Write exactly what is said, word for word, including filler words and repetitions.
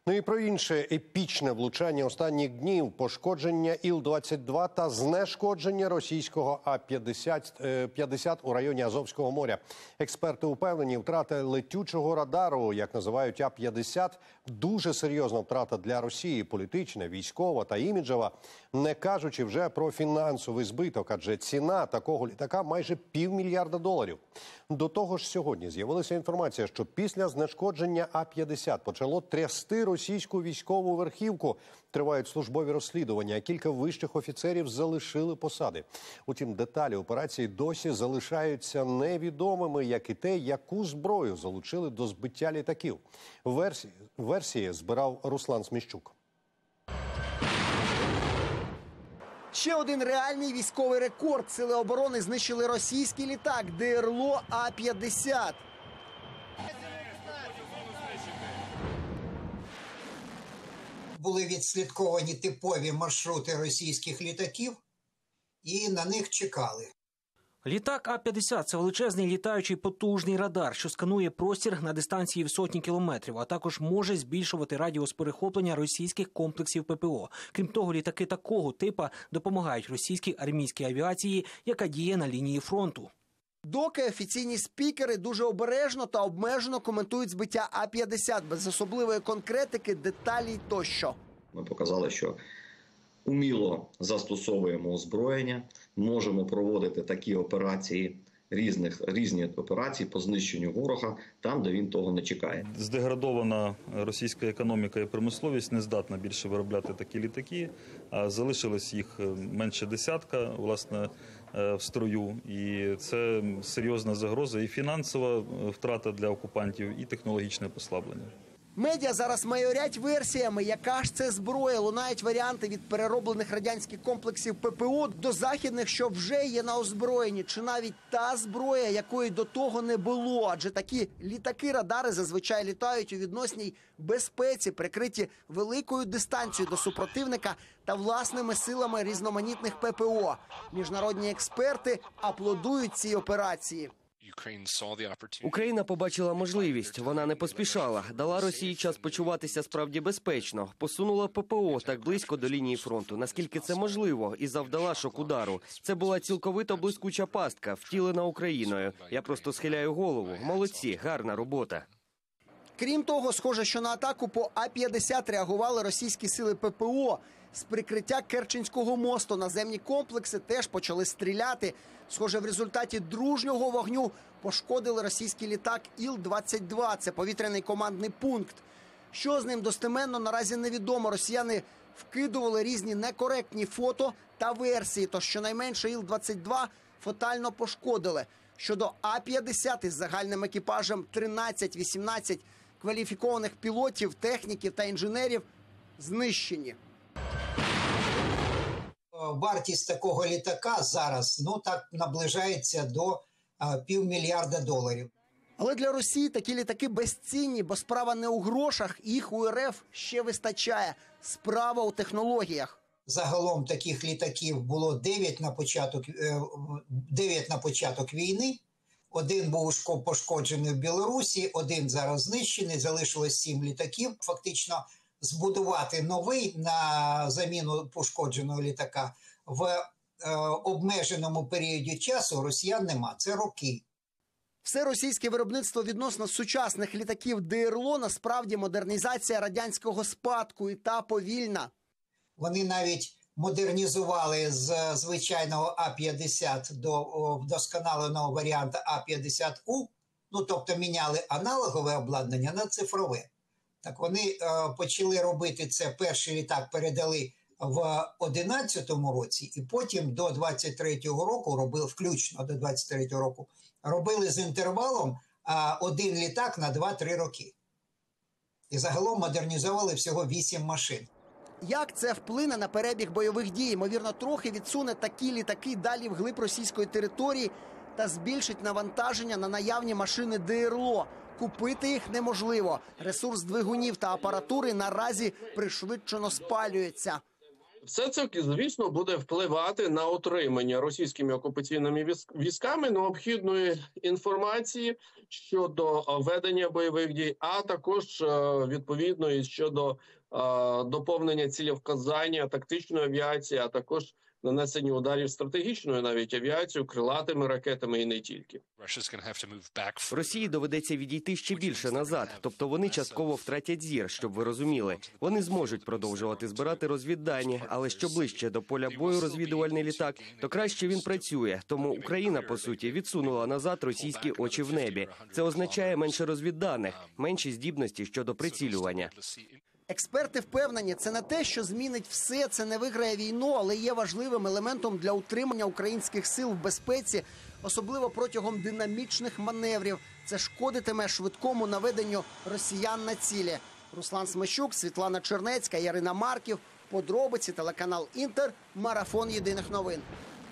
Ну і про інше епічне влучання останніх днів, пошкодження Іл двадцять два та знешкодження російського А п'ятдесят у районі Азовського моря. Експерти упевнені, втрата летючого радару, як називають А п'ятдесят, дуже серйозна втрата для Росії, політична, військова та іміджева, не кажучи вже про фінансовий збиток, адже ціна такого літака майже півмільярда доларів. До того ж, сьогодні з'явилася інформація, що після знешкодження А п'ятдесят почало трясти російську військову верхівку. Тривають службові розслідування, а кілька вищих офіцерів залишили посади. Утім, деталі операції досі залишаються невідомими, як і те, яку зброю залучили до збиття літаків. Версії, версії збирав Руслан Сміщук. Ще один реальний військовий рекорд. Сили оборони знищили російський літак ДРЛО А п'ятдесят. Були відслідковані типові маршрути російських літаків і на них чекали. Літак А п'ятдесят – це величезний літаючий потужний радар, що сканує простір на дистанції в сотні кілометрів, а також може збільшувати радіус перехоплення російських комплексів ППО. Крім того, літаки такого типа допомагають російській армійській авіації, яка діє на лінії фронту. Доки офіційні спікери дуже обережно та обмежено коментують збиття А п'ятдесят, без особливої конкретики, деталей тощо. Ми показали, що уміло застосовуємо озброєння, можемо проводити такі операції, різних, різні операції по знищенню ворога там, де він того не чекає. Здеградована російська економіка і промисловість не здатна більше виробляти такі літаки, а залишилось їх менше десятка, власне, в строю. І це серйозна загроза і фінансова втрата для окупантів, і технологічне послаблення. Медіа зараз майорять версіями, яка ж це зброя. Лунають варіанти від перероблених радянських комплексів ППО до західних, що вже є на озброєнні. Чи навіть та зброя, якої до того не було. Адже такі літаки-радари зазвичай літають у відносній безпеці, прикриті великою дистанцією до супротивника та власними силами різноманітних ППО. Міжнародні експерти аплодують цій операції. Україна побачила можливість, вона не поспішала, дала Росії час почуватися справді безпечно, посунула ППО так близько до лінії фронту, наскільки це можливо, і завдала шок-удару. Це була цілковито блискуча пастка, втілена Україною. Я просто схиляю голову. Молодці, гарна робота. Крім того, схоже, що на атаку по А п'ятдесят реагували російські сили ППО. З прикриття Керченського мосту наземні комплекси теж почали стріляти. Схоже, в результаті дружнього вогню пошкодили російський літак Іл двадцять два. Це повітряний командний пункт. Що з ним достеменно, наразі невідомо. Росіяни вкидували різні некоректні фото та версії. Тож щонайменше Іл двадцять два фатально пошкодили. Щодо А п'ятдесят із загальним екіпажем тринадцять-вісімнадцять кваліфікованих пілотів, техніків та інженерів знищені. Вартість такого літака зараз, ну, так наближається до а, півмільярда доларів. Але для Росії такі літаки безцінні, бо справа не у грошах, їх у РФ ще вистачає. Справа у технологіях. Загалом таких літаків було дев'ять на початок, дев'ять на початок війни. Один був пошкоджений в Білорусі, один зараз знищений, залишилось сім літаків. Фактично збудувати новий на заміну пошкодженого літака в е, обмеженому періоді часу росіян нема. Це роки. Все російське виробництво відносно сучасних літаків ДРЛО насправді модернізація радянського спадку, і та повільна. Вони навіть модернізували з звичайного А п'ятдесят до вдосконаленого варіанту А п'ятдесят У, ну тобто міняли аналогове обладнання на цифрове. Так вони е, почали робити це, перший літак передали в одинадцятому році, і потім до двадцять третього року, робили, включно до двадцять третього року, робили з інтервалом е, один літак на два-три роки. І загалом модернізували всього вісім машин. Як це вплине на перебіг бойових дій? Ймовірно, трохи відсуне такі літаки далі вглиб російської території та збільшить навантаження на наявні машини ДРЛО. Купити їх неможливо. Ресурс двигунів та апаратури наразі пришвидшено спалюється. Все це, звісно, буде впливати на отримання російськими окупаційними військами необхідної інформації щодо ведення бойових дій, а також відповідно і щодо доповнення цілевказання тактичної авіації, а також нанесення ударів стратегічною навіть авіацією, крилатими ракетами і не тільки. Росії доведеться відійти ще більше назад, тобто вони частково втратять зір, щоб ви розуміли. Вони зможуть продовжувати збирати розвіддані, але що ближче до поля бою розвідувальний літак, то краще він працює. Тому Україна, по суті, відсунула назад російські очі в небі. Це означає менше розвідданих, менші здібності щодо прицілювання. Експерти впевнені, це не те, що змінить все, це не виграє війну, але є важливим елементом для утримання українських сил в безпеці, особливо протягом динамічних маневрів. Це шкодитиме швидкому наведенню росіян на цілі. Руслан Смещук, Світлана Чернецька, Ярина Марків. Подробиці, телеканал «Інтер», марафон єдиних новин.